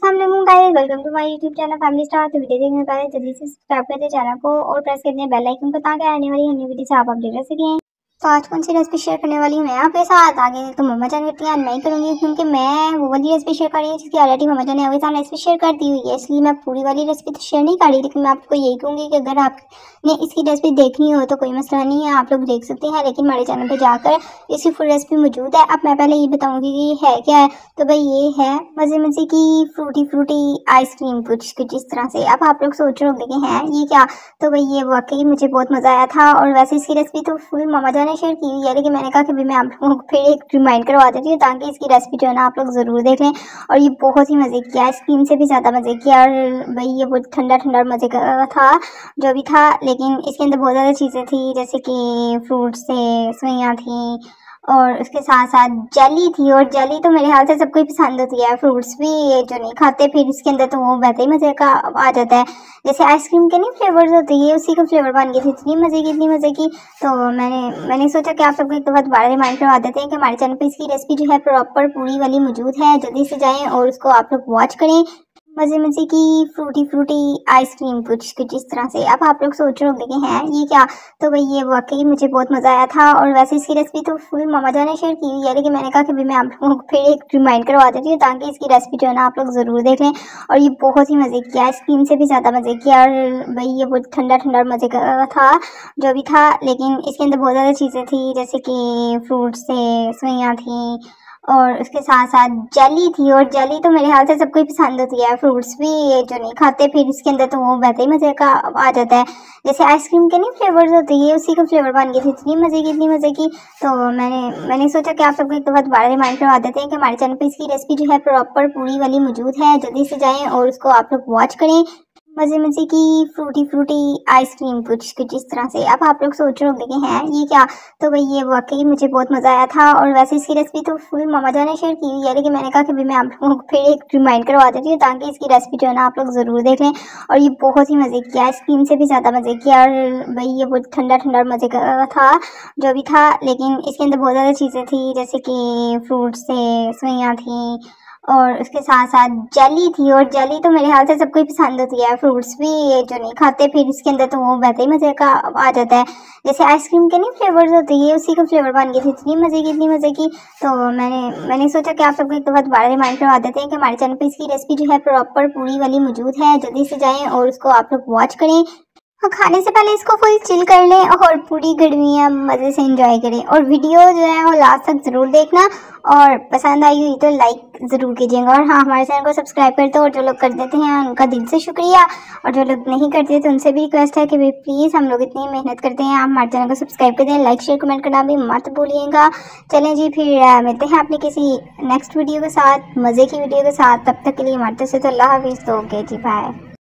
अस्सलाम guys, welcome to my YouTube channel family star. तो वीडियो देखने से पहले जल्दी से सब्सक्राइब कर दे चैनल को और प्रेस कर दे बेल आइकन को ताकि आने वाली अन्य वीडियो से आप अपडेट रह सकें। तो आज कौन सी रेसिपी शेयर करने वाली हूँ मैं आपके साथ। आगे तो मम्मा जान करती हैं, मैं करूँगी क्योंकि मैं वो वाली रेसिपी शेयर कर रही हूँ जिसकी ऑलरेडी मम्मा जान ने आपके साथ रेसिपी शेयर कर दी हुई है, इसलिए मैं पूरी वाली रेसिपी तो शेयर नहीं कर रही। लेकिन मैं आपको यही कहूँगी कि अगर आपने इसकी रेसिपी देखनी हो तो कोई मसला नहीं है, आप लोग देख सकते हैं। लेकिन हमारे चैनल पर जाकर इसकी फुल रेसिपी मौजूद है। अब मैं पहले ये बताऊँगी कि है क्या है। तो भाई ये है मज़े मज़े की फ्रूटी आइसक्रीम, कुछ इस तरह से। अब आप लोग सोच रहे होंगे कि हैं ये क्या। तो भाई ये वाकई मुझे बहुत मज़ा आया था। और वैसे इसकी रेसिपी तो फुल मामा जान ने शेयर की हुई है, लेकिन मैंने कहा कि मैं आप लोगों को फिर एक रिमाइंड करवा देती हूँ ताकि इसकी रेसिपी जो है ना आप लोग ज़रूर देख लें। और ये बहुत ही मज़े की, आइसक्रीम से भी ज़्यादा मज़े की। और भाई ये बहुत ठंडा ठंडा मज़े का था जो भी था। लेकिन इसके अंदर बहुत ज़्यादा चीज़ें थी, जैसे कि फ्रूट्स थे, सवैयाँ थी और उसके साथ साथ जेली थी। और जेली तो मेरे ख्याल से सबको ही पसंद होती है, फ्रूट्स भी जो नहीं खाते फिर इसके अंदर तो वो वैसे ही मज़े का आ जाता है। जैसे आइसक्रीम के नहीं फ्लेवर्स होते हैं, उसी का फ्लेवर बन गई थी। इतनी मज़े की। तो मैंने सोचा कि आप सबको एक दफ़ा दोबारा रिमाइंड करवा देते हैं कि हमारे चैनल पर इसकी रेसिपी जो है प्रॉपर पूरी वाली मौजूद है। जल्दी से जाएँ और उसको आप लोग वॉच करें। मज़े की फ्रूटी आइसक्रीम, कुछ इस तरह से। अब आप लोग सोच रहे होंगे कि हैं ये क्या। तो भाई ये वाकई मुझे बहुत मज़ा आया था। और वैसे इसकी रेसिपी तो फुल मामा जान ने शेयर की हुई है, लेकिन मैंने कहा कि मैं आप लोगों को फिर एक रिमाइंड करवा देती हूँ ताकि इसकी रेसिपी जो है ना आप लोग ज़रूर देख लें। और ये बहुत ही मज़े की, आइसक्रीम से भी ज़्यादा मज़े की। और भाई ये बहुत ठंडा ठंडा मज़े का था जो भी था। लेकिन इसके अंदर बहुत ज़्यादा चीज़ें थी, जैसे कि फ्रूट्स थे, सवैयाँ थी और उसके साथ साथ जेली थी। और जेली तो मेरे ख्याल से सबको ही पसंद होती है, फ्रूट्स भी जो नहीं खाते फिर इसके अंदर तो वो वैसे ही मज़े का आ जाता है। जैसे आइसक्रीम के नहीं फ्लेवर्स होते हैं, उसी का फ्लेवर बन गई थी। इतनी मज़े की। तो मैंने सोचा कि आप सबको एक दफ़ा दोबारा रिमाइंड करवा देते हैं कि हमारे चैनल पर इसकी रेसिपी जो है प्रॉपर पूरी वाली मौजूद है। जल्दी से जाएँ और उसको आप लोग वॉच करें। मज़े की फ्रूटी आइसक्रीम, कुछ इस तरह से। अब आप लोग सोच रहे होंगे कि हैं ये क्या। तो भाई ये वाकई मुझे बहुत मज़ा आया था। और वैसे इसकी रेसिपी तो फुल मामा जान ने शेयर की हुई है, लेकिन मैंने कहा कि मैं आप लोगों को फिर एक रिमाइंड करवा देती हूँ ताकि इसकी रेसिपी जो है ना आप लोग ज़रूर देख लें। और ये बहुत ही मज़े की, आइसक्रीम से भी ज़्यादा मज़े की। और भाई ये बहुत ठंडा ठंडा मज़े का था जो भी था। लेकिन इसके अंदर बहुत ज़्यादा चीज़ें थी, जैसे कि फ्रूट्स थे, सवैयाँ थी और उसके साथ साथ जेली थी। और जेली तो मेरे ख्याल से सबको ही पसंद होती है, फ्रूट्स भी जो नहीं खाते फिर इसके अंदर तो वो वैसे ही मज़े का आ जाता है। जैसे आइसक्रीम के नहीं फ्लेवर्स होते हैं, उसी का फ्लेवर बन गई थी। इतनी मज़े की। तो मैंने सोचा कि आप सबको एक दफ़ा दोबारा रिमाइंड करवा देते हैं कि हमारे चैनल पर इसकी रेसिपी जो है प्रॉपर पूरी वाली मौजूद है। जल्दी से जाएँ और उसको आप लोग वॉच करें। और खाने से पहले इसको फुल चिल कर लें और पूरी गर्मियाँ मज़े से एंजॉय करें। और वीडियो जो है वो लास्ट तक ज़रूर देखना और पसंद आई हुई तो लाइक ज़रूर कीजिएगा। और हाँ, हमारे चैनल को सब्सक्राइब करते हो और जो लोग कर देते हैं उनका दिल से शुक्रिया। और जो लोग नहीं करते तो उनसे भी रिक्वेस्ट है कि भाई प्लीज़, हम लोग इतनी मेहनत करते हैं, आप हमारे चैनल को सब्सक्राइब कर दें, लाइक शेयर कमेंट करना भी मत भूलिएगा। चलें जी, फिर मिलते हैं अपने किसी नेक्स्ट वीडियो के साथ, मज़े की वीडियो के साथ। तब तक के लिए हमारे तरफ से तो अल्लाह हाफिज़। तो ओके जी, बाय।